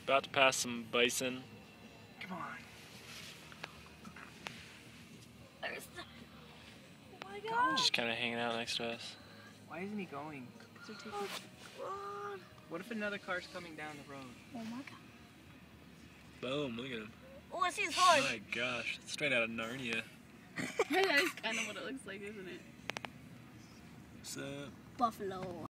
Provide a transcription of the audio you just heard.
About to pass some bison. Come on. There's the... Oh my god. Just kind of hanging out next to us. Why isn't he going? Oh god. What if another car's coming down the road? Oh my god. Boom, look at him. Oh, I see his horn. My gosh, it's straight out of Narnia. That is kind of what it looks like, isn't it? What's up? Buffalo.